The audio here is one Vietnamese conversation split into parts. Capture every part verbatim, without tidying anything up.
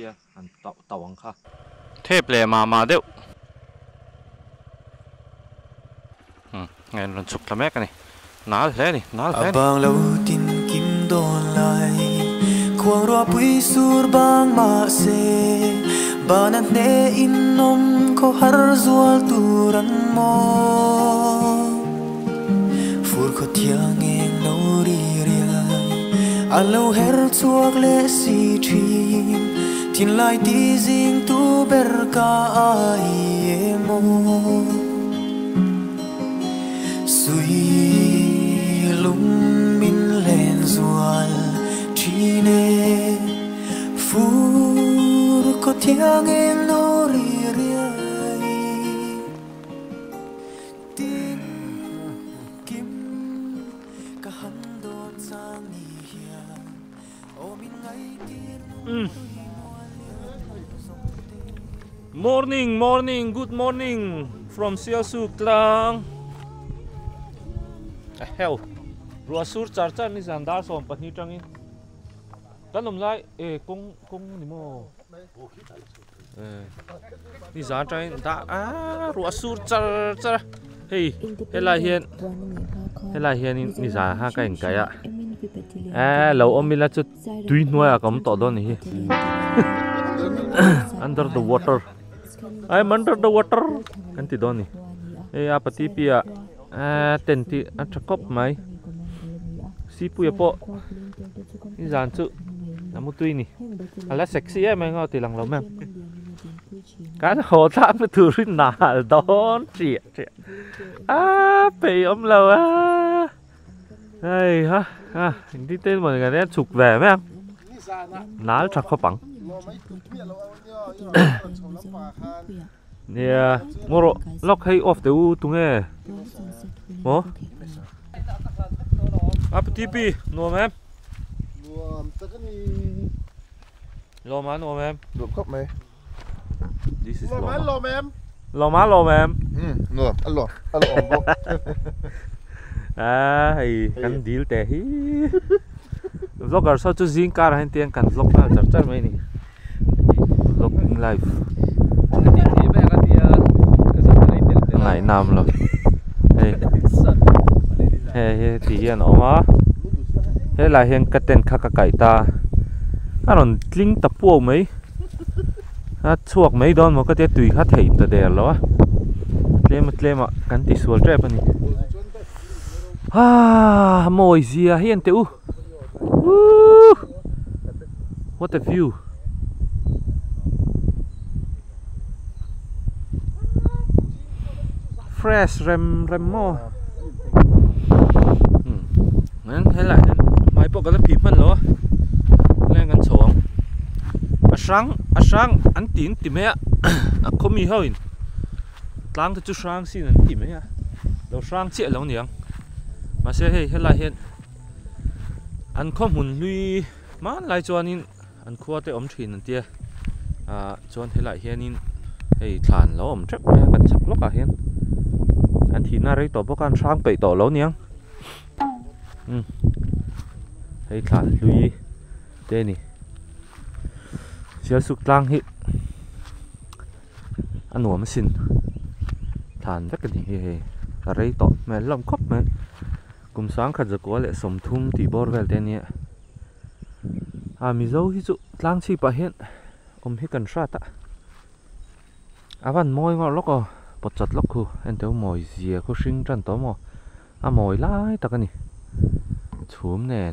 kia anh tàu tàu ăn kha thép lệ mà mà đeo nghe lần chụp là mẹ cái này ná thế này ná thế bang lâu tin kim đồn lại khoang roa bụi sur bang mà se ba nát nê in nom ko har zual turan mo phur ko thiang nghe nâu ri riai alo her chuak le si thin tin lai ti jing tu ber ka ai emo suy lung min len zual chine phur ko thiang em no ri riai tin kim ka han don sang ni hian o min ngai tir morning morning good morning from Siasu Klang hell ruasur charcha ni zandar som pani tangin tanom lai e kong kong ni mo e ni zan train da a ruasur char char hey helai hian helai hian ni za ha ka in kaya a lo omila chu tui noya kam to don hi under the water I'm under the water kan ti don ni e a pati pia à tên thì ăn chắc cốc mấy si pui po đi dàn chữ là một tuy nè là sexy em anh ngồi thì lòng lắm em cái hồ tạm với thứ nào đó chị chị à bị ôm lâu à đây ha à đi tên mọi người đấy chụp về mấy em ná chắc khó bằng nè moro lock hay off the u tung nghe Mo? Apa tipi? No ma'am. No, takani. Lo ma no ma'am. Lo kop me. This is lo lo ma. Lo ma'am. Lo ma lo ma'am. Hmm, no, alo, alo ombo. À, hay kan deal te hi. Vlogger sao chu zing kar han tiang kan vlog na char char mai ni. Vlogging live. Ngày nam rồi. Hey, hey, thì hiện ở mà, hey là hiện cái tên khắc cái ta, anh còn linh tập buộc mấy, à chuộc mấy đòn mà cái tên tùy khát thấy từ đây rồi, lên một lên mà cắn tỉ xuôi trái bên này, ah, mồi gì à hiện tiểu, what a view. Fresh rem rem mo. Nên thế lại máy bộ cái phím mình lo lên ngắn xuống à sáng à sáng anh tín tìm mẹ à không mi hơi lang thì chú sáng xin anh tìm mẹ đầu sáng chết lâu niang mà sẽ hay thế lại hiện anh không muốn lui mà lại cho anh anh khoa tới ống thuyền anh tia à cho anh thế lại hiện anh hay thàn lâu ống chắc mẹ cần chắc lắm cả hiện anh thì na đấy tổ bốc anh sáng bảy tổ lâu niang ừ thấy thản lui đây nè Siasu Klang hit anh uống xin thản rất cái gì hề là đấy tọt mẹ lòng khóc mẹ cùng sáng khát giờ có lẽ sống thum thì bor về đây nè à mi dâu hi dụ Klang chi bà hiện om hi cần sát ạ à văn môi ngọ lóc à bật chặt lóc khu anh thấy mồi gì có sinh trần tó mò à mồi lái ta cái này chùm nè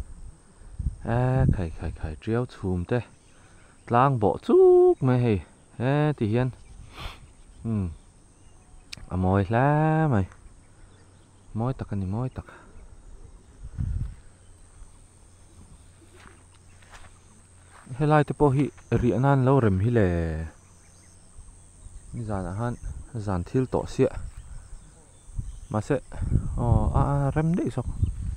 à khải khải khải treo chùm thế lang bộ chút mày hề à thì hiền ừ à mồi lá mày mồi tắc anh mồi tắc hay lại thì po hi riêng anh lâu rầm hi lệ dàn han dàn thiêu tổ xịa mà sẽ ờ à rem đấy sao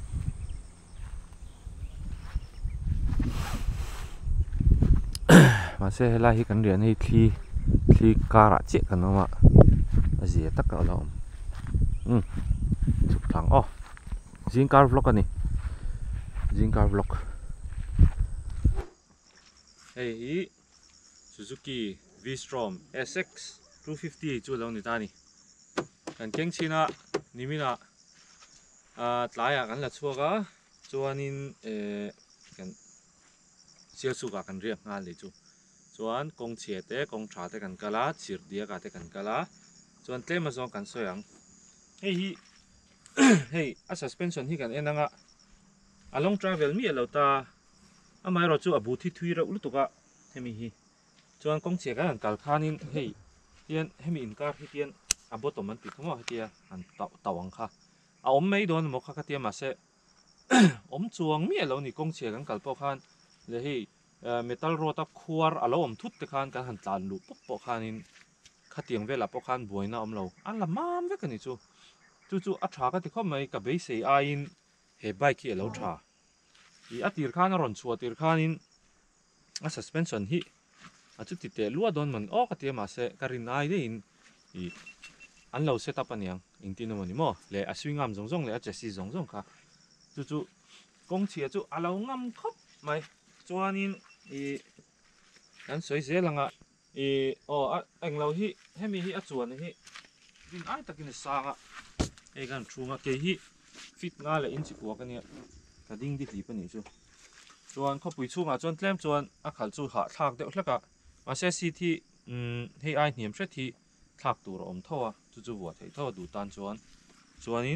mà sẽ lại hi cần điện hi thi thi cara chết cần không ạ gì tất cả là ừ chụp thằng ô zin car vlog này zin car vlog hey Suzuki V-Strom S X two fifty chu lo ni ta ni kan keng china nimina a tlaya kan la chuaka chuanin e kan sial suka kan riak nga le chu chuan kong chhe te kong tha te kan kala chir dia ka te kan kala chuan tlema zong kan soyang hei hi hei a suspension hi kan enanga a long travel mi lo ta amai ro chu abu thi thui ra ul tuka hemi hi chuan kong chhe kan kal khanin hei hian hemi in kar hi tian a bottom an ti thamo hitia an tawang kha a om mei don mo kha ka tia ma se om chuang mi lo ni kong chhe kan kal po khan le hi metal rod a khuar alo om thut te khan kan han tlan lu pok po khanin khatiang vela po khan buaina om lo an la mam ve kani chu chu chu a tha ka ti khom mai ka be sei a in he bike hi lo tha i a tir khan a ron chua tir khanin a suspension hi a chu ti te lua don man o ka ti ma se ka rin ai de in i an lo set up aniang in tin mo ni mo le a swing arm zong zong le a chassis zong zong kha chu chu kong chia chu a lo ngam khop mai chuanin i kan soi zelanga i o a eng lo hi hemi hi a chuan hi din ai takin sanga e kan thunga ke hi fit nga le in chi ko ka ni ka ding di hli pa ni chu chuan kho pui chunga chuan tlem chuan a khal chu ha thak de hlaka ma se si thi um hei ai hniam hre thi thak tur om thawa chu chu wa thei thawa du tan chuan chuanin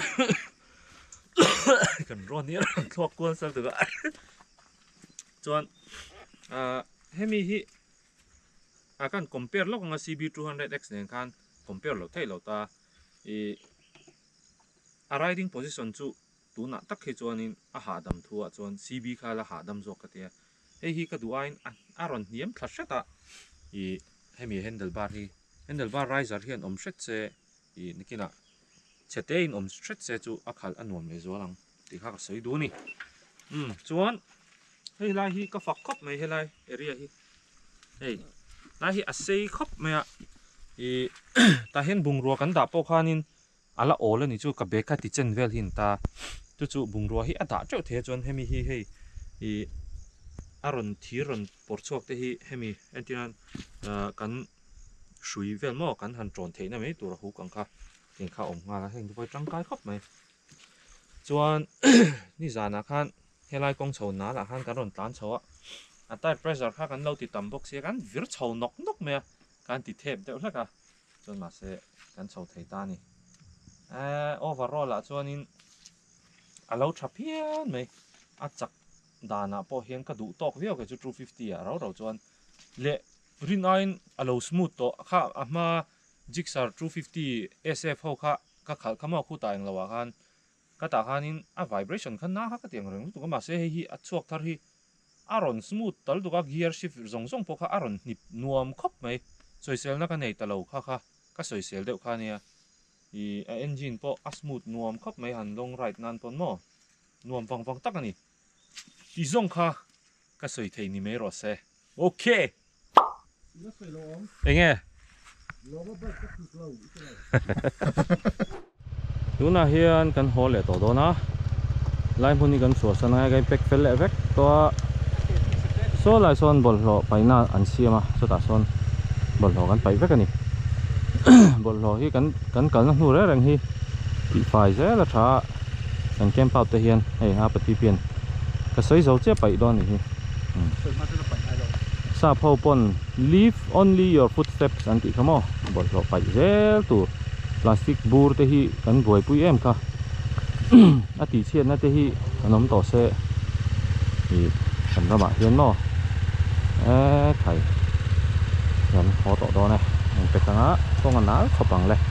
kan ron ni thok kon sal tu ga chuan a hemi hi a kan compare lo nga C B two hundred X nen khan compare lo thei lo ta i a riding position chu tu na tak he chuanin a ha dam thua chuan C B kha la ha dam zok ka te hei hi ka duain a ron hiam thla hreta i hemi handlebar hi handlebar riser hian om hret che i nikina chete in om hret che chu a khal anuam le zualang ti kha ka soi du ni um chuan hei lai hi ka fak khop mai helai area hi hei lai hi a sei khop mai a i ta hen bung ro kan da po khanin ala ol ani chu ka beka ti chen vel hin ta chu chu bung ro hi a da cheu the chuan hemi hi hei i aron thiron por chok te hi hemi entian kan shui vel mo kan han tron theina mai tur hu kan kha ken kha om nga la heng tu poi tangkai khop mai chuan ni zana khan helai kong chho na la han kan ron tlan chho a a tire pressure kha kan lo ti tam box se kan vir chho nok nok me kan ti thep de hlaka chuan ma se kan chho thei ta ni a overall a chuanin a lo thapian mai a chak dana po hian ka du tok veo ke chu two fifty a ro ro chuan le rinain a lo smooth to kha a ma Gixxer two fifty S F ho kha ka khal khama khu ta eng lawa khan ka ta khanin a vibration khan na kha ka tiang reng tu ka ma se hi a chuak thar hi aron smooth tal tu ka gear shift zong zong po kha aron nip nuam khop mai soisel na ka nei ta lo kha kha ka soisel deuh kha nia i a engine po a smooth nuam khop mai han long right nan pon mo nuam wang wang tak ani ti zong kha ka soi thei ni me ro se okay enge tuna hian kan hol le to do na lai hmuni kan so sana ga pek fel le vek to so lai son bol lo paina an siama so ta son bol lo kan pai vek ani bol lo hi kan kan kal na nu re reng hi ti fai ze la tha kan kem pau te hian hei ha pati pian ka soi zo che pai do ni hi sa phau pon leave only your footsteps an ti khamo bol lo pai zel tu plastic bur te hi kan buai pui em kha a ti chian na te hi anom to se i kan ra ma hian no e khai yan ho to do ne ang pe kanga tong an na khopang le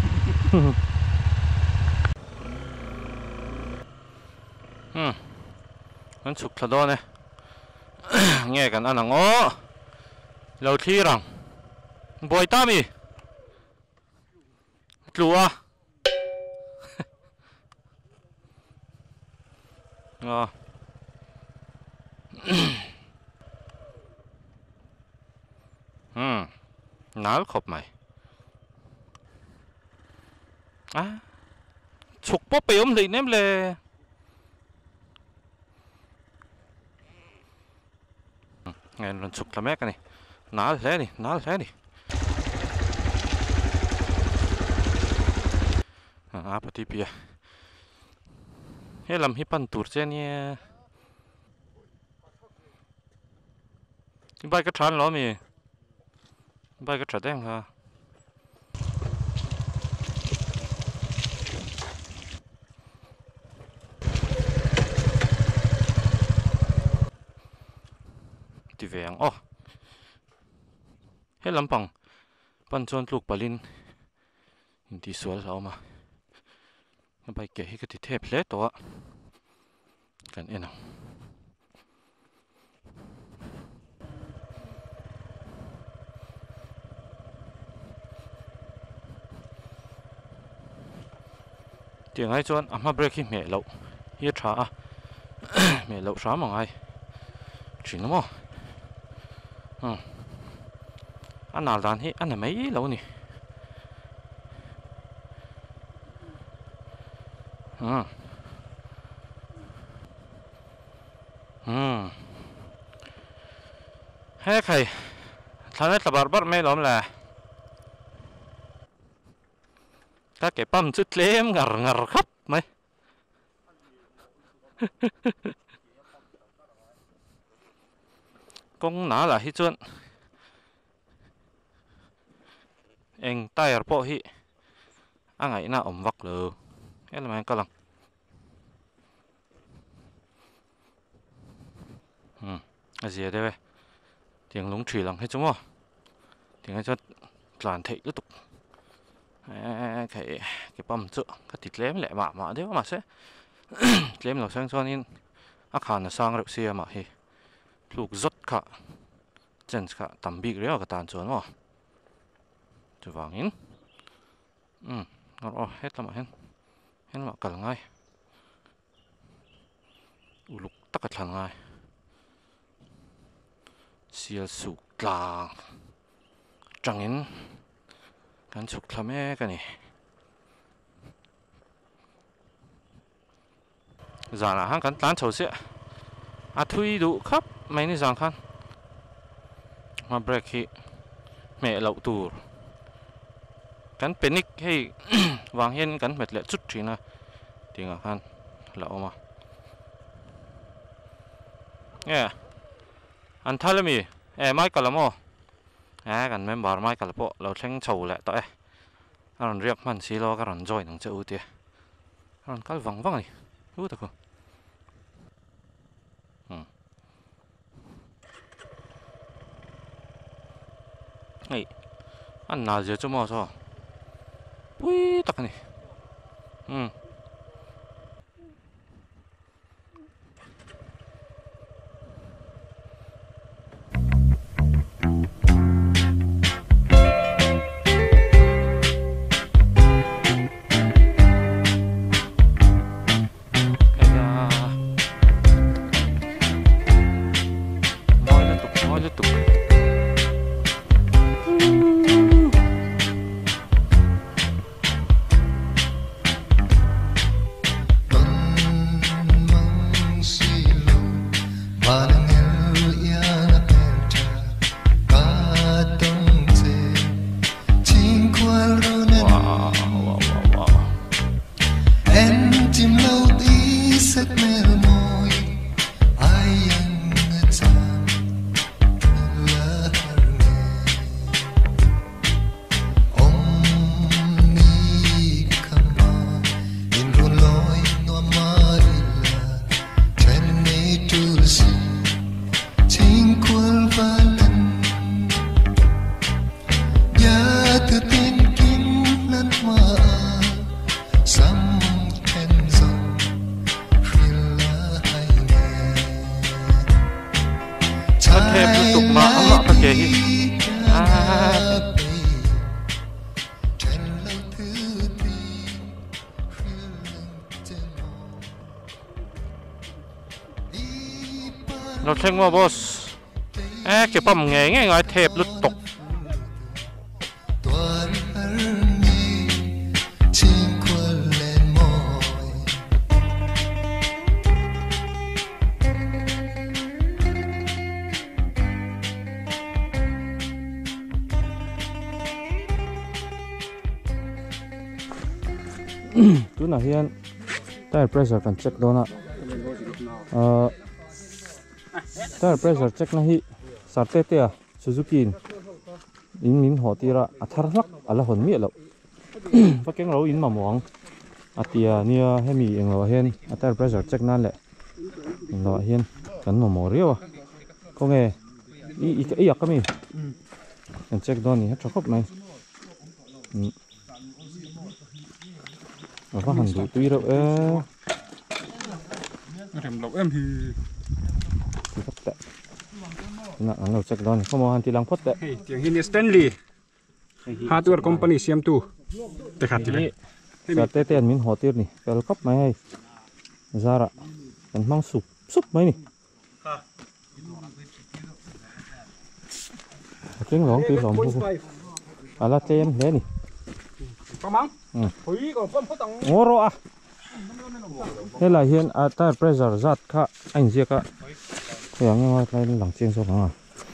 hm an chuk thla do ne nghe kan anang o lo thi rang boi ta mi tlua à hmm nál khop mày à chục bóp bể ôm lì ném lề nghe nó chục là mét cái này nál thế đi nál thế đi à bắt đi bia hết làm hip pan tour trên nha bay cái trán lắm mi bay cái trán đen ha đi về ô hết làm bằng pan chôn lục balin đi xuống sao mà bay kể cái thì thép lết đó cần em nào tiếng ai chọn à mà break hi mẹ lậu hi trả mẹ lậu sáng mà ai chỉ nó mà ừ anh nào đàn hi anh là mấy lậu nè ừ ừ هيك هي ثانية بربر ما لهم لا các cái băm chút lém ngờ ngờ khắp mấy cũng nã là hết chuyện anh tay ở bộ hi anh ấy na ẩm vắc lờ hết là mấy cái lần ừ cái gì đây vậy tiếng lúng chỉ lần hết chúng không tiếng cho toàn thị tiếp tục cái cái băm chợ cái thịt lém lại mà mà thế mà sẽ lém là sang cho nên ác hàn là sang được xe mà thì lục rất cả chân cả tầm bị cái cái tàn chuồn mà cho vàng in ừ nó hết là mà hết hết mà cả ngay lục tắc cả thằng ngay xe sụt là chẳng inกันสุกทำแม่กันนี่จานอาหารกันร้านเฉาเสียอาทุยดูครับไม่นี่จานคันมาเบรกฮีแม่เหล่าตูร์กันเป็นนิกให้ วางเห็นกันเม็ดเละจุดทีนะทิ้งอาหารเหล่ามาเนี่ยอันท่าละมีเอ้ไม่กันละมั้งà gần mấy bảo mai cả bộ lâu tranh chầu lại tỏi anh riêng mình xí lo cái rắn rồi nằng chơi ưu tiên anh cái vắng vắng này ưu thật không ừ này anh nào giờ cho mò sao ui tắc này ừ nó tranh mà boss à cái bầm nghề nghe ngài thẹp lụt tục tu na hian tire pressure kan check dona tire pressure check na hi sarte te a Suzuki in min ho tira athar lak ala hon mi lo pakeng lo in mamong atia nia hemi englo hen tire pressure check na le englo hian kan mo rio ko nge i i yakami kan check doni ha chokop mai và hành đủ tuy đâu ê thèm lộc em thì thì phát tệ nè anh đâu check đó không có hành thì lang phát tệ tiếng hình Stanley hardware company xem tu để khát đi giờ tê tê mình họ tiền nè cái cốc máy hay ra ra anh mang sụp sụp máy nè cái lỏng cái lỏng à là tem thế nè có mắm hủy còn phân phát tăng ngô rồi à thế là hiện à tire pressure giật cả anh gì cả thì anh ngồi đây lẳng trên số hàng à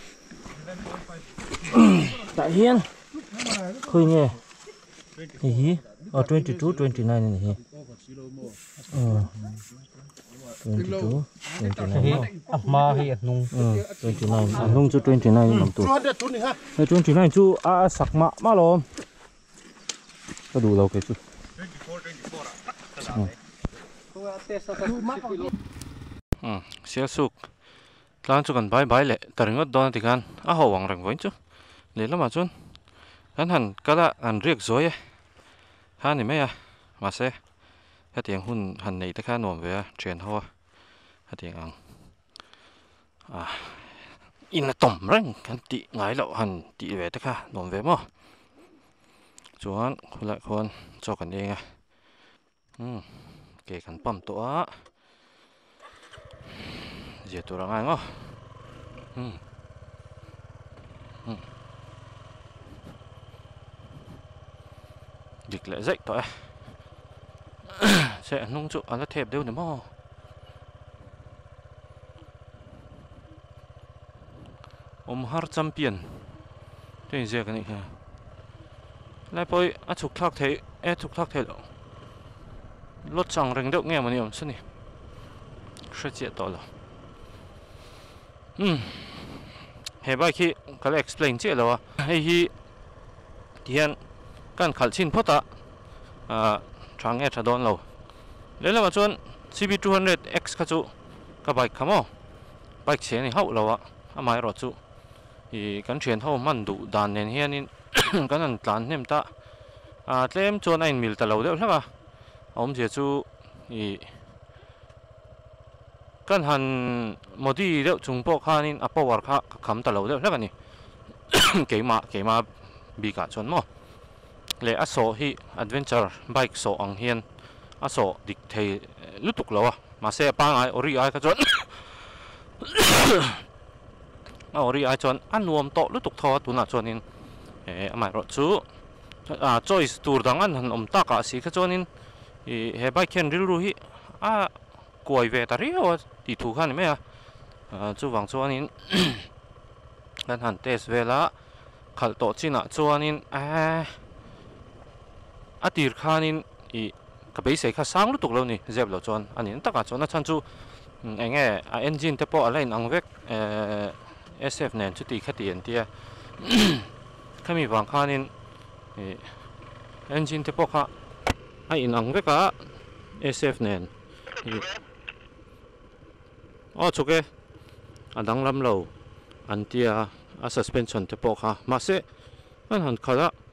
tại hiện khơi nghe thì ở twenty two twenty nine này ờ twenty two twenty nine mà hi nung twenty nine à nung cho twenty nine năm tuổi hay twenty nine chú à sạc mạ mà lo có đủ lâu cái chú ừ xe suk lan chu kan bai bai le taringot don ti kan a ho wang rang voin chu le lama chun kan han kala an riek zoi ha ni me ya ma se ha tiang hun han nei ta kha nom ve chen ho ha tiang ang à in la tom rang kan ti ngai lo han ti ve ta kha nom ve mo chuan khula khon cho kan eng a hm ke kan pam to a je to rangai ngo hm hm dik le zai to a sẽ nung chu ala thep deu ne mo om har champion te je kan ni kha lại bôi à chụp thắc thế, à chụp thắc thế rồi, lót chẳng rừng đâu nghe mà nhiều xin đi, sẽ chết rồi, ừm, hệ bài khi cái explain chết rồi, hay hi, hiện căn khảo xin phốt à, à, chẳng nghe trả đón lâu, lấy là mà chọn C B two hundred X cái chú, cái bài khám ô, bài xe này hậu lâu à, à mai rồi chú, thì cái chuyện thâu man đủ đàn nên hiện in cái này tàn nem ta à tem cho anh mil ta lâu đấy à ông chỉ chú ý cái hành một đi đấy trung bộ khan in apple war kha khám ta lâu đấy là cái này cái mà cái mà bị cả chọn mà lẽ à số hi adventure bike số ang hiền à số địch thầy lút tục lâu à mà xe ba ai ori ai cái chọn à ori ai chọn ăn nuông to lút tục thò tụi nào chọn in à mày rồi chú à choice tour đang ăn ông ta cả xí cái cho nên hệ bài khen riu riu à quay về ta riu thì thủ khăn này à chú vàng cho nên cái hẳn test về là khẩn tổ chi nã cho nên à à tiệt khăn nên cái bấy sẽ khá sáng lúc tục lâu nè dẹp lâu cho anh nên tất cả cho nó chăn chú anh nghe à engine thế bỏ lại năng vec S F này chú tì khát tiền tia khi mình vàng khăn nên engine thế bọc ha ai năng với cả S F nền ô chụp cái anh đang làm lâu anh tia à suspension thế bọc ha mà sẽ anh hẳn khá là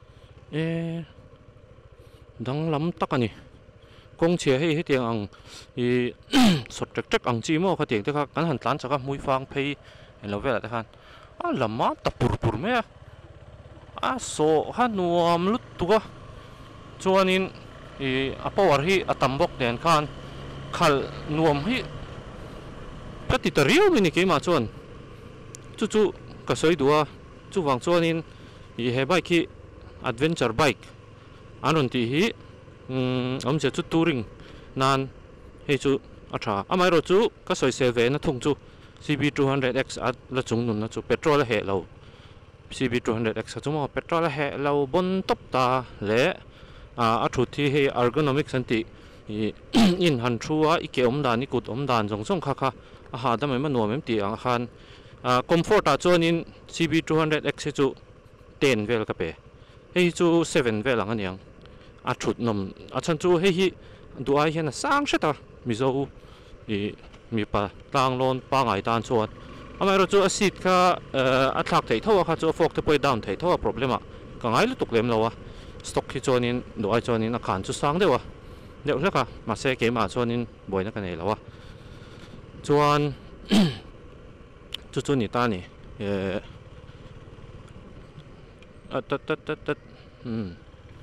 đang làm tắc anh công chế hay hết tiếng anh thì sốt trắc trắc anh chỉ mua cái tiếng thế khác anh hẳn tán cho các mũi phang pay anh lâu về lại thế khác à làm má tập bur bur mấy à số han nuam lut tua cho nên i apawar hi atambok den khan khal nuam hi kati tariu ni ke ma chon chu chu ka soi dua chu wang cho nên i he bike hi adventure bike anon ti hi om je chu touring nan he chu acha amai ro chu ka soi se ve na thung chu C B two hundred X at la chung nun na chu petrol he lo C B two hundred X chúng mà petrol hệ lâu bon top ta lẽ a thu thi he ergonomics an ti i in han thua i ke om dan i kut om dan jong jong kha kha a ha da mai ma nuam em ti ang khan comfort a chuan in C B two hundred X chu ten vel ka pe hei chu seven vel ang aniang a thut nom a chan chu hei hi duai hian a sang shata mi zo i mi pa tang lon pa ngai tan chuan amai ro chu a seat kha a thlak thei thawa kha chu fork te poi down thei thawa problema ka ngai lu tuk lem lawa stock hi chuan in duai chuan in a khan chu sang dewa deuh hleka ma se ke ma chuan in boina ka nei lawa chuan chu chu ni ta ni e a tat tat tat tat hm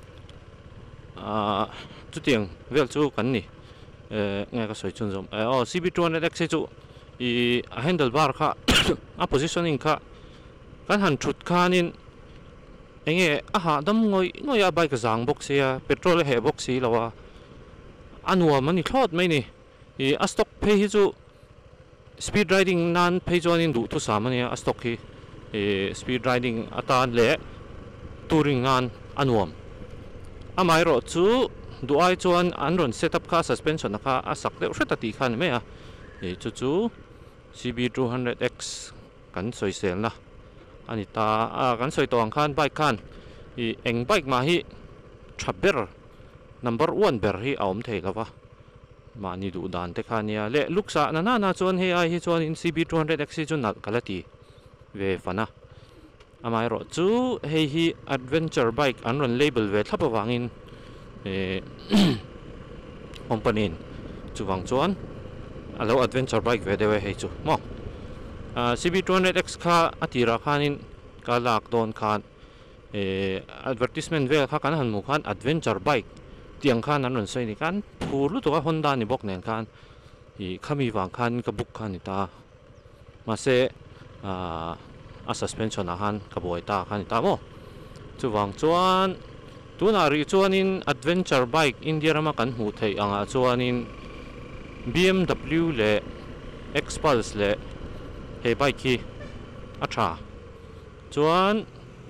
a chu tiang vel chu kan ni e nge ka soi chun zom e o C B two hundred X chu i a handlebar kha a positioning kha kan han thut khanin enge a ha dam ngoi ngoi a bike zang box ya petrol he box si lawa anua mani thot mai ni i a stock phe hi chu speed riding nan phe chuan in du thu samani a stock hi e speed riding atan le touring an anuam amai ro chu duai chuan an ron setup kha suspension kha a sak deuh hret ati khan me a e chu chu C B two hundred X kan soi sel na ani ta a kan soi tawng khan bike khan i eng bike ma hi thaber number one ber hi aum thei lawa mani du dan te khania le luksa na na na chuan he ai hi chuan in C B two hundred X chu nal kalati ve fana amai ro chu hei hi adventure bike an ron label ve thapa wangin e company chu wang chuan alo adventure bike ve dewe hei chu mo C B two hundred X kha atira khanin ka lak don khan e advertisement ve kha kan han mu khan adventure bike tiang khan an ron sei ni kan phur lu to ka Honda ni bok nen khan i khami wang khan ka buk khan ni ta ma se a a suspension a han ka boi ta khan ta mo chu wang chuan tuna ri chuan in adventure bike India rama kan hmu thei anga chuan in B M W le X-Pulse le he bike hi a tha chuan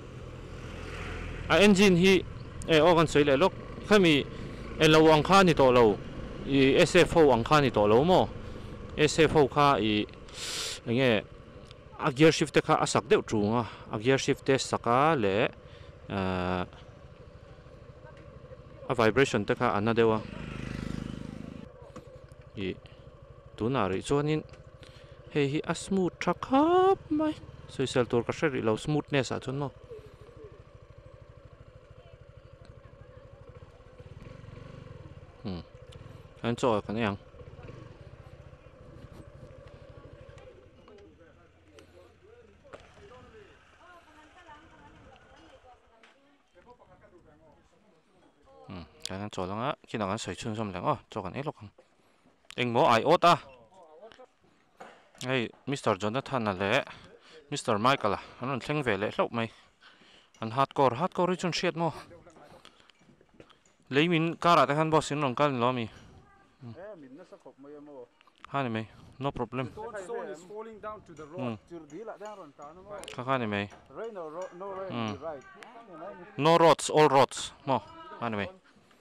a engine hi e organ sei le lok khami e lo ang kha ni to lo i S F O ang kha ni to lo mo S F O kha i nge a gear shift te kha asak deuh trunga a gear shift te saka le a vibration te kha anna dewa i tuna ri chuanin hei hi a smooth tha khap mai social tur ka hre ri lo smoothness a chun mo hm an chaw kan yang hm kan chaw langa kina kan sai chun som lang o chaw kan elok eng mo ai ot a hey Mister Jonathan ale Mister Michael an thleng ve le hlop mai an hardcore hardcore chun shit mo leimin kara ta khan boss in rong kal lo mi hani mai no problem ka khani mai no roads all roads mo hani mai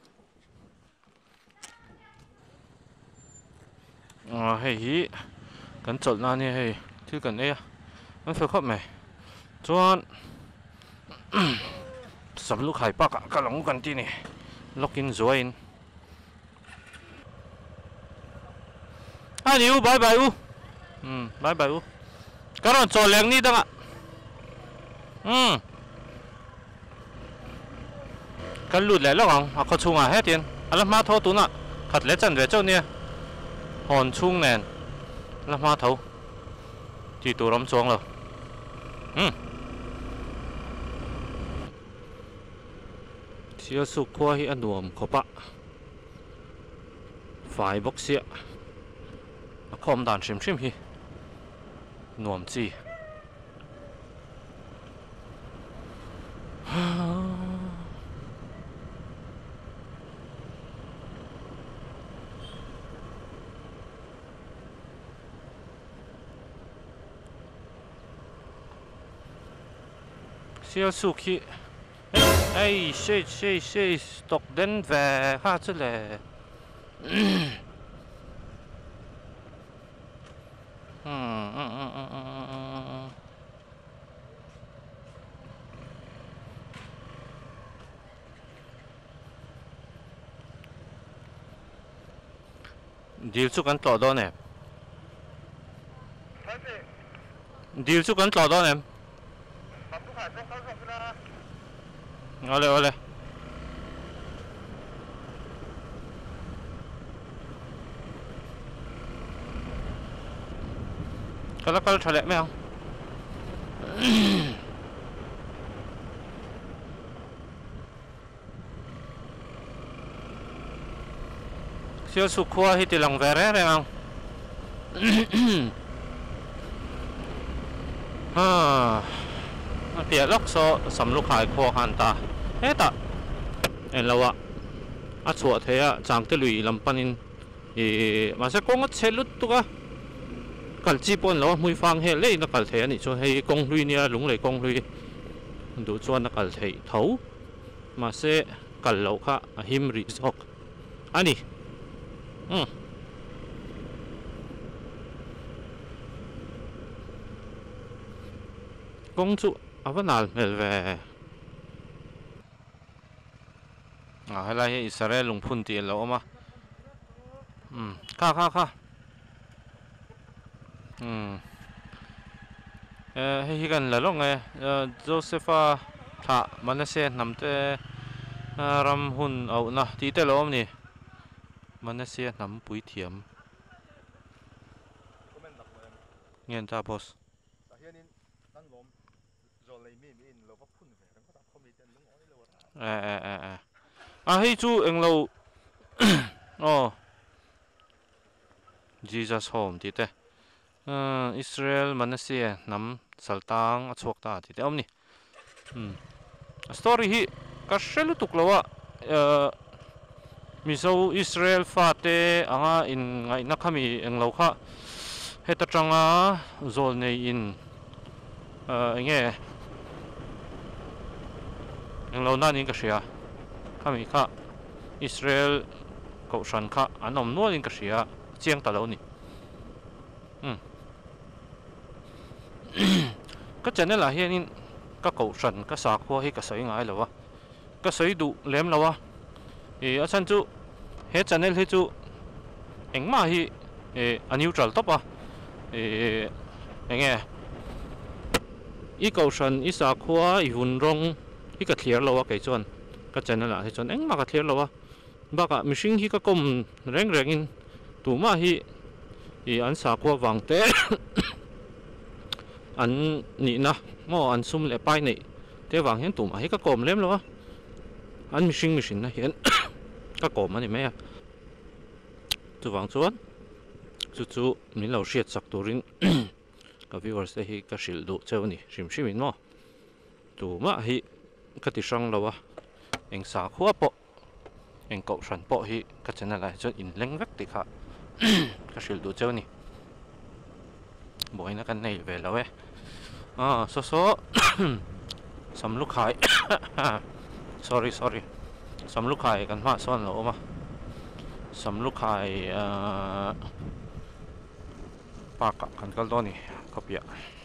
à hey hi kan chol na ni hey thil kan e an fe khop mai chuan sam lu khai pa ka ka long kan ti ni lokin join ani u bye bye u hm bye bye u karon chol leng ni danga hm kan lut le long a kho chunga he tin ala ma tho tu na khat le chan ve chau ni hòn chung nền là ma thấu chỉ tổ lắm xuống rồi ừ xíu sụp qua hi ăn nuông khó bạ phải bốc xịa không đàn xìm xìm hi nuông chi xíu sụp khi Hey, shit, shit, shit, tộc đến về ha chứ lệ. Deal chút cắn tỏ đó nè. Deal chút cắn tỏ đó nè. Oleh oleh. Kalau kalau chalek me không? Siêu sụp khoa thì từ lòng về đấy đấy không? À, phía lóc so sắm lúc hải khoa hàn ta, hết ta, em lâu à, à chuột thế à, chẳng tới lùi làm panin, thì mà sẽ có ngất xe lút tu cả, cần chỉ bốn lâu mùi phang hết lấy nó cần thế này cho hay công lùi nia lúng lấy công lùi, đủ cho nó cần thế thấu, mà sẽ cần lâu cả him resort, anh đi, ừ. Công chủ à vẫn nào về à hay là Israel lùng phun tiền lâu mà um kha kha kha um hay gần là lúc này Josepha thà Manasseh nằm te ram hun ẩu na tí te lâu nè Manasseh nằm bụi thiểm nghe ta boss à à à à à hay chú anh lâu oh Jesus home tí te Israel Manasseh nằm saltang chuộc ta tí te om nè story hi cái selu tuk lawa miso Israel fa te anga in ngai na khami anh lâu kha heta changa zol nei in nghe anh lâu na những cái gì à, kami kha Israel cậu sản kha anh ông nuôi những cái gì à, chiang ta lâu nè, um, cái chân này là hiện in các cậu sản các xã khoa hay các sấy ngay lâu à, các sấy đủ lém lâu à, thì ở chân chú hết chân này hết chú anh mà hi anh yêu trật top à, thì anh nghe ý cậu sản ý xã khoa ý hùn rong ý cái thiệt lâu à cái chuyện cái chân này là cái chuyện anh mà cái thiệt lâu à bác à mình sinh hi cái công rèn rèn in tụ mà hi thì anh xã khoa vàng té anh nhị na mà anh sum lại bay này té vàng hiện tụ mà hi cái công lém lâu à anh mình sinh mình sinh na hiện cái công mà này mấy à tụ vàng chuan chú chú mình lâu siết sắc tụ rin cái viewers hi cái xịt độ treo này sim sim mình mà tụ mà hi cái tí sang lâu à anh xã khoa bộ anh cậu sản bộ hi cái chân này là cho in leng vắt thì khá cái sự đồ chơi này bố nó cái này về lâu ấy à số số sắm lúc hải sorry sorry sắm lúc hải cần hoa son lỗ mà sắm lúc hải ba cặp cần cái đó này có việc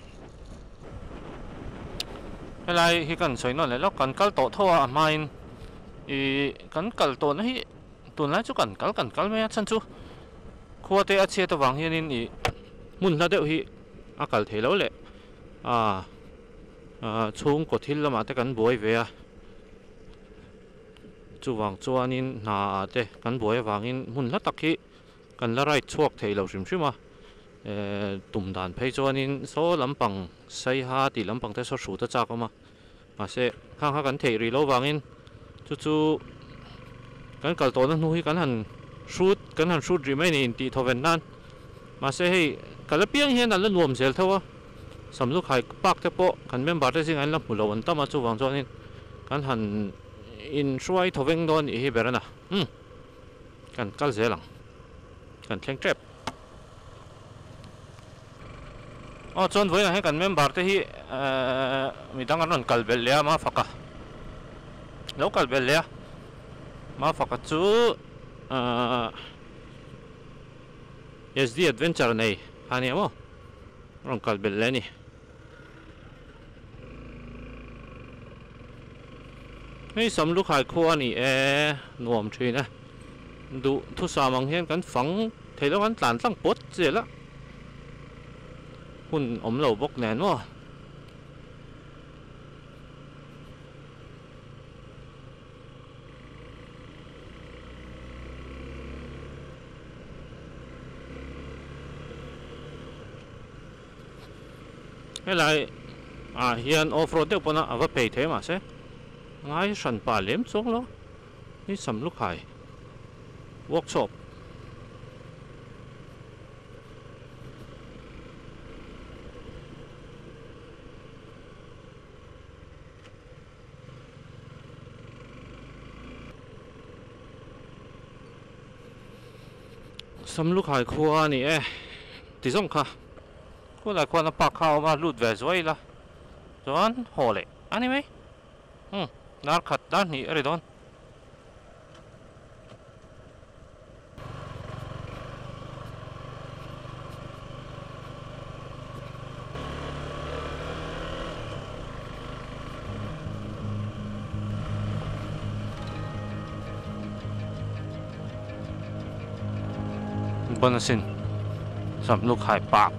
cái này khi cần sấy nó lại lúc cần cái tổ thô à mai ý cần cái tổ nó hi tuần lại chú cần cái cần cái mấy chân chú khoa tê chia tao vàng hiền ý muốn là đều hi à cái thế lâu lệ à chung có thil mà tê cần bồi về à chú vàng chú anh in na tê cần bồi vàng in muốn là tắc hi cần là rai chuộc thế lâu xíu xíu mà tụm đàn phải cho nên số lắm bằng xây ha thì lắm bằng tới số số tất cả mà mà sẽ khang khang cần thể rồi lâu vàng in chú chú cần cả tổ nó nuôi cần hẳn shoot cần hẳn shoot rồi mấy này thì thầu vẫn nan mà sẽ hay cả là biếng hiện là lên nuông dễ thôi sắm lúc hay bạc thế bộ cần bên bát thì anh làm một lầu tâm mà chú vàng cho nên cần hẳn in xoay thầu vẫn đón ý về rồi nè um cần cái dễ lắm cần khen trép oh chọn với là hay cần member thì hi mình đang ăn cần bel lea mà phaka local bel le ma fa ka chu S D adventure nei hani mo rong kal bel le ni hei sam lu khai kho ani e nuam thin a du thu sa mang hian kan phang theilo kan tlan tlang pot chela hun om lo bok nen mo cái lại à hiện off-road được bọn nó ở bề thế mà sẽ ngay sẵn bà liếm xuống đó đi sầm lúc hải workshop sầm lúc hải khoa nè e tí giống khá cô lại quan là bạc khao mà lụt về rồi là John hồ lệ anh em ừ đã khát đã nhỉ ở đây đó bận xin sắm lúc hải bạc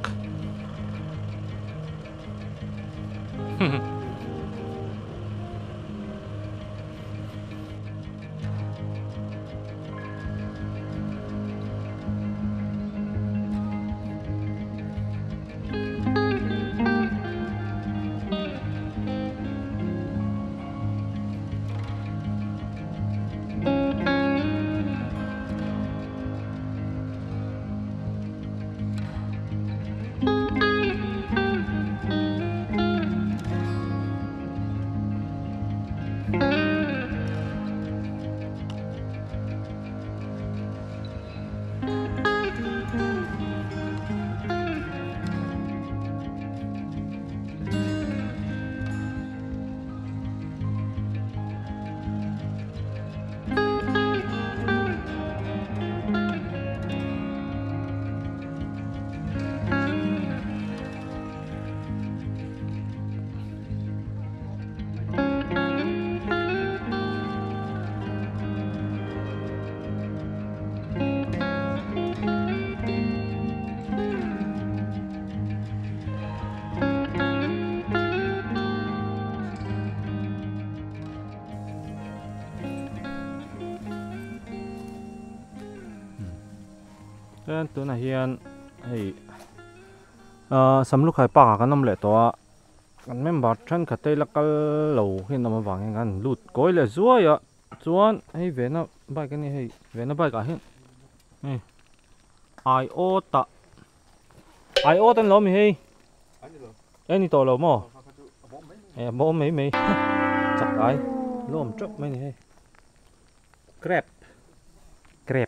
Then tu na hian hei sam lúc khai pa kan nom le to kan member than khatei lakal lo hin nam wang ngan lut koi le zuaya chuan hei vena bike ani hei vena bike a hin hei ai o ta ai o tan lo mi hei ani to lo mo e bo mấy mấy chặt cái lom chốc mấy này grab grab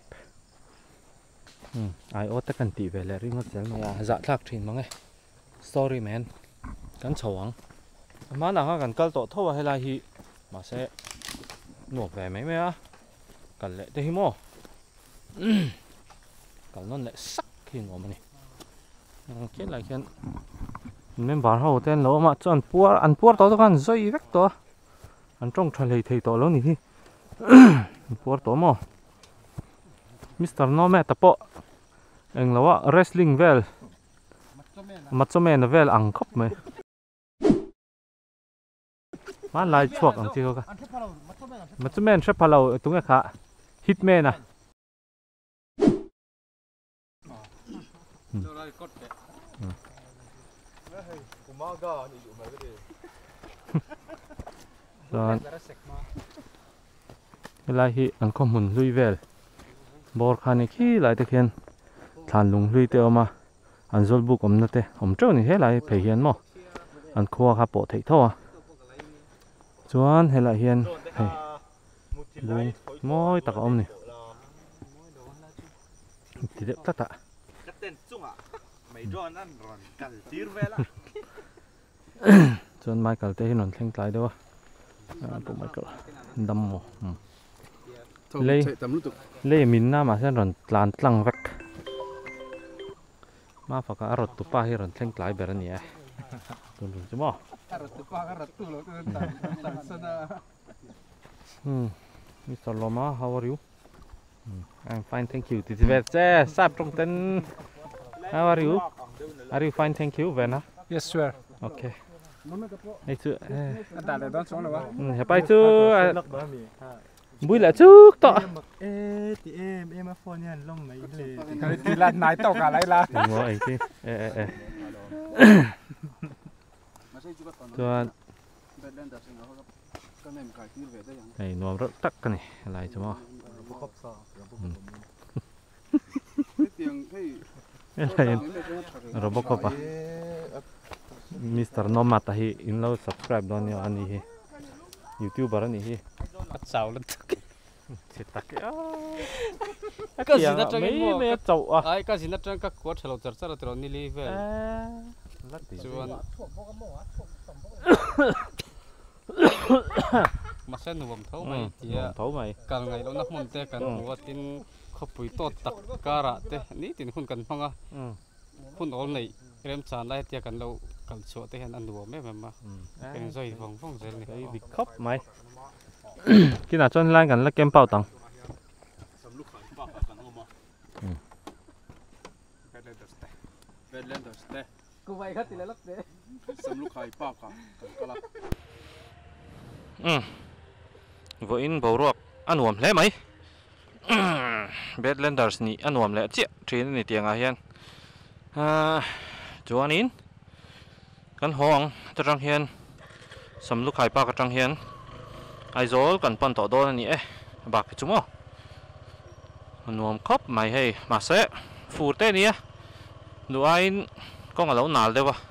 ai ô tất cả tỷ về là riêng hết rồi dạ thắc trên mọi người sorry man cắn chồng mà nào ha cắn câu tổ thâu hay là hi mà sẽ nộp về mấy mấy á cắn lệ thế mò cắn nó lại sắc khi ngồi mà này cái này cái mình bảo hậu tên lỗ mà cho ăn pua ăn pua to to ăn dây vách to ăn trong trà lì thì to lớn nhỉ thì pua to mò Mister No mẹ tập bộ anh là what wrestling well mặt cho mẹ nó well ăn khóc mày má lại chuột ăn chiêu cả mặt cho mẹ xếp palo tung cái khá hitman à rồi cái này hi ăn không muốn lui về bor khani khi lại thực hiện than lung lui teo mà ăn zol bu om na te om trâu ni he lại phải hiền mo ăn khoa khá bộ thấy thôi chuan he lại hiền bung môi tạc om này thì được tất tạ chuan Michael te hinon thleng tlai dewa bộ máy cỡ đâm mồ lê lê mình na mà sẽ rần lan lăng vek mà phải cả rốt tụp hay rần thanh lại bền nhỉ tuần tuần chứ mò hmm Mister Loma, how are you? I'm fine, thank you. This is very sap trong tên. How are you? Are you fine, thank you, Vena? Yes, sir. Okay. Này chứ. Đã để đón xuống rồi ba. Ừ, hãy chứ. Bùi là trước tọ. Ê, thì em em phone nha, lông mấy lì. Cái thì là nái tàu cả lại là. Ngồi anh chứ. Ê ê ê. Cho này nó rất tắc cái này lại cho mò. Robocop à? Mister Nomad hi in lo subscribe don yo ani hi. YouTuber ani hi. Sao lên. Chết tắc. Cái gì nó mấy mấy chậu à? Ai cái gì nó trong các quạt hello chợ chợ rồi ni li về. Chuan. Mà sen nuông thấu mày thì thấu mày. Càng ngày nó nắp môn te càng mua tin khop bụi tốt tắc cara te ní tin hun cần phong à. Hun ổn này em chán lại te cần lâu cần chỗ te hen ăn nuông mấy mà. Cái rồi vòng vòng rồi này. Cái bị khóc mày. Khi nào cho lên gần là kem bao tầng. Cô vậy hết thì là lắc đấy. Sắm lúc khai bao cả, cả là. Ừ. Vô in bầu ruột ăn uống lẽ mấy. Badlanders ni ăn uống lẽ chết, trên này tiếng ai hiền. À, chú anh in. Căn hoang, cho trang hiền. Sắm lúc khai bao cả trang hiền. Ai dối cần pan tỏ đô này, bạc cái chúng không. Ăn uống khóc mày hay mà sẽ phù tê nè. Đủ ai có ngả lâu nào đây ba.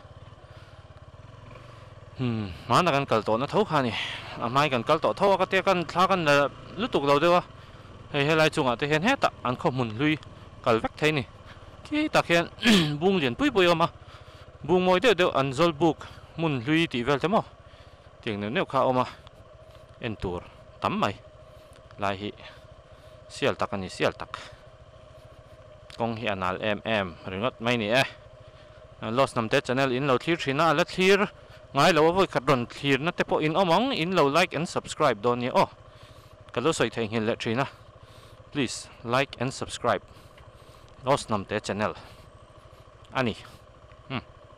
Hmm, mà nó cần cẩn tổ nó thấu khăn nè, à mai cần cẩn tổ thấu cái tiếc cần thà cần là lúc tục lâu đây ba, hay hay lại chung à, thì hiện hết tạ, anh không muốn lui, cần vắt thế nè, cái ta hiện buông liền bụi bụi mà, buông môi đều đều anh zol book, muốn lui thì về thế mà, tiếng nếu nếu khao mà, en tour, tắm mày, lại hi, sial tắc anh đi sial tắc, công hiện nào em em, rồi ngất mày nè, lost năm tết channel in lâu clear chỉ na let clear. Ngay lâu với các đoạn clear nó tiếp in omong in lâu like and subscribe don nhé. Oh, cái lô soi thành hiện lệ trí na. Please like and subscribe. Lost năm tết channel. Ani. Hmm.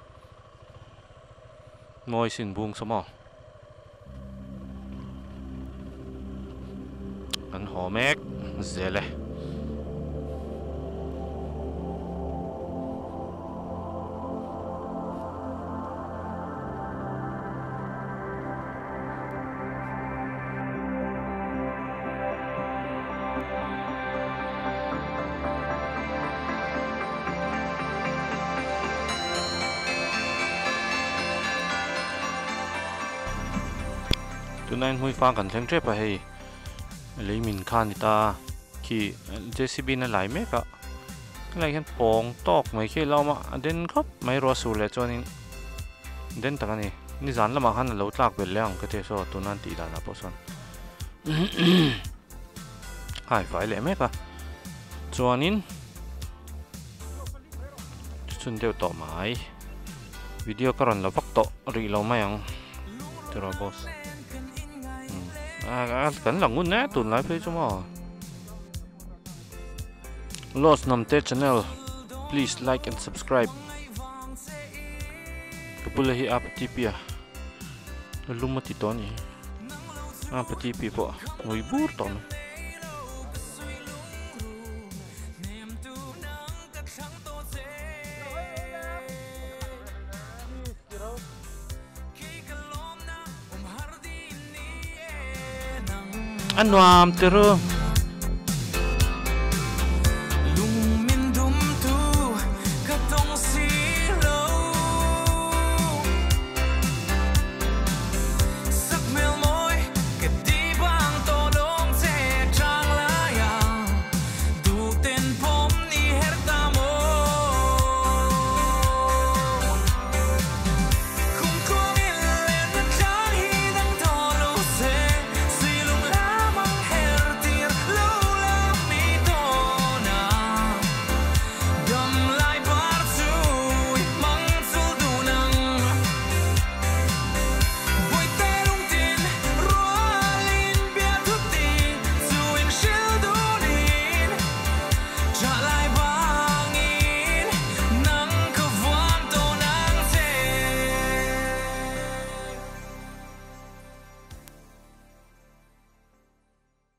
Ngồi xin buông số mò. Anh hồ mét dễ lệ. Tonight hui pha kan theng trep a hei lei min khan ta ki J C B na lai me ka lai hen pong tok mai khe law ma den khop mai ro su le chonin den ta ni ni zan lama han lo tlak bel leang ka te so tunan ti da na poson hai phải le me ka chonin chun deu to mai video karon la vak to ri lo mayang tero boss. À, cần là ngun nè, tuần lại phải cho mà. Lost năm tết channel, please like and subscribe. Kapulahi apa tipi à? Lu mati ton ni. Apa tipi po? Oi bur ton. Anh làm từ